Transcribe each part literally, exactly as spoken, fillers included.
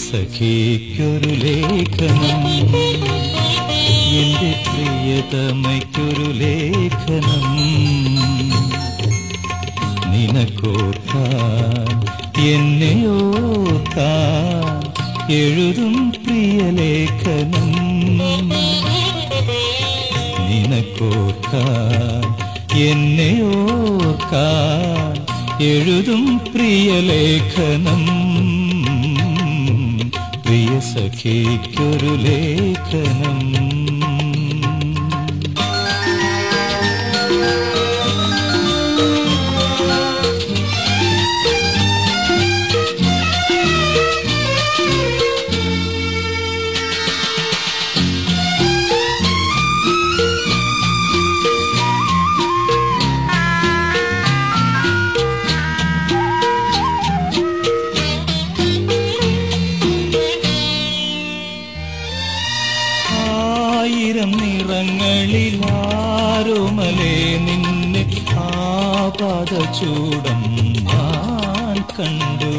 സഖിക്കൊരു ലേഖനം, എന്റെ പ്രിയതമയ്ക്കൊരു ലേഖനം. നിനക്കോർക്കാൻ എന്നെയോർക്കാൻ എഴുതും പ്രിയലേഖനം. നിനക്കോർക്കാൻ എന്നെയോർക്കാൻ എഴുതും പ്രിയലേഖനം. പ്രിയ സഖിക്കൊരു ലേഖനം. ആയിരം നിറങ്ങളിലാരോമലേ നിന്നെ ആപാദചൂടം ഞാൻ കണ്ടു.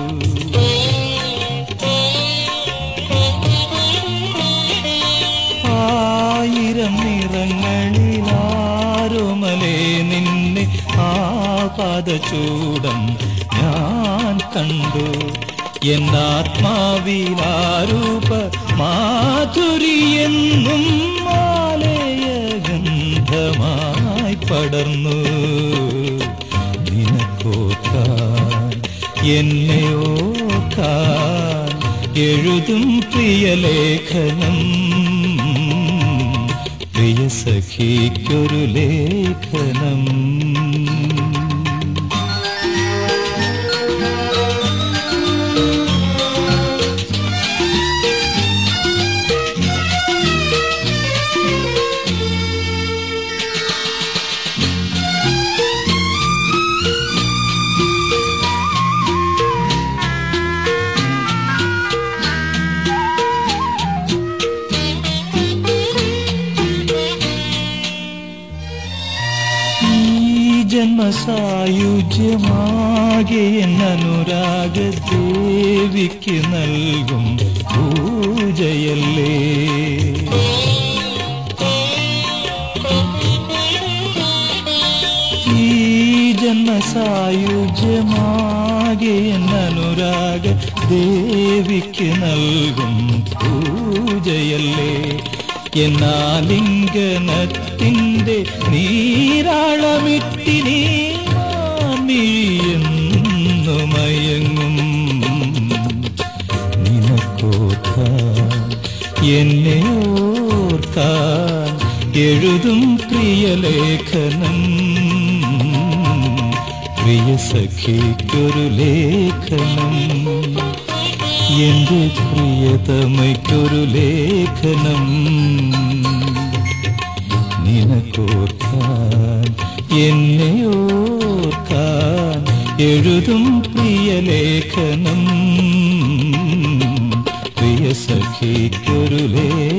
ആയിരം നിറങ്ങളിലാരോമലേ നിന്നെ ആപാദചൂടം ഞാൻ കണ്ടു. എന്നാത്മാവിലാരൂപ മാധുരിയെന്നും മാലയഗന്ധമായി പടർന്നു. നിനക്കോർക്കാൻ എന്നെയോർക്കാൻ എഴുതും പ്രിയലേഖനം. പ്രിയ സഖിക്കൊരു ലേഖനം. ജന്മസായുജ്യമാകെ എന്നനുരാഗ ദേവിക്ക് നൽകും പൂജയല്ലേ. ഈ ജന്മസായുജ്യമാകെ എന്നനുരാഗ ദേവിക്ക് നൽകും പൂജയല്ലേ. എന്നാലിംഗനത്തിൻ്റെ നീരാളമിട്ടിനീ മിഴിയെന്നു മയങ്ങും. നിനക്കോർക്കാൻ എന്നെയോർക്കാൻ എഴുതും പ്രിയലേഖനം. പ്രിയ സഖിക്കൊരു ലേഖനം. എന്റെ പ്രിയതമയ്ക്കൊരു ലേഖനം. നിനക്കോർക്കാൻ എന്നെയോർക്കാൻ എഴുതും പ്രിയലേഖനം. പ്രിയ സഖിക്കൊരു ലേഖനം.